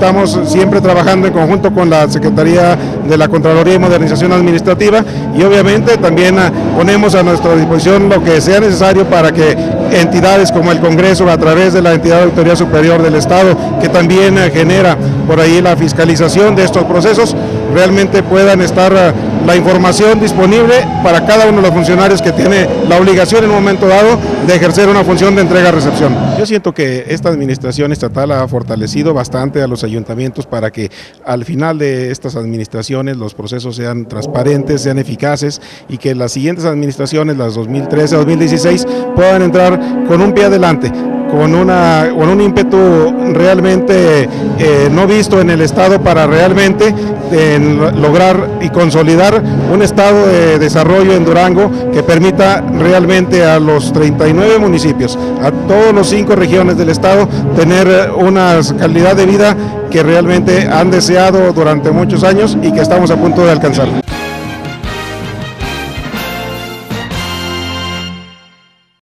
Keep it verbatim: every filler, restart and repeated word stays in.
estamos siempre trabajando en conjunto con la Secretaría de la Contraloría y Modernización Administrativa, y obviamente también ponemos a nuestra disposición lo que sea necesario para que entidades como el Congreso, a través de la entidad de Auditoría Superior del Estado, que también genera por ahí la fiscalización de estos procesos, realmente puedan estar la información disponible para cada uno de los funcionarios que tiene la obligación en un momento dado de ejercer una función de entrega-recepción. Yo siento que esta administración estatal ha fortalecido bastante a los ayuntamientos para que al final de estas administraciones los procesos sean transparentes, sean eficaces, y que las siguientes administraciones, las dos mil trece a dos mil dieciséis, puedan entrar con un pie adelante, con, una, con un ímpetu realmente eh, no visto en el Estado para realmente eh, lograr y consolidar un estado de desarrollo en Durango que permita realmente a los treinta y nueve municipios, a todos los cinco regiones del Estado, tener una calidad de vida que realmente han deseado durante muchos años y que estamos a punto de alcanzar.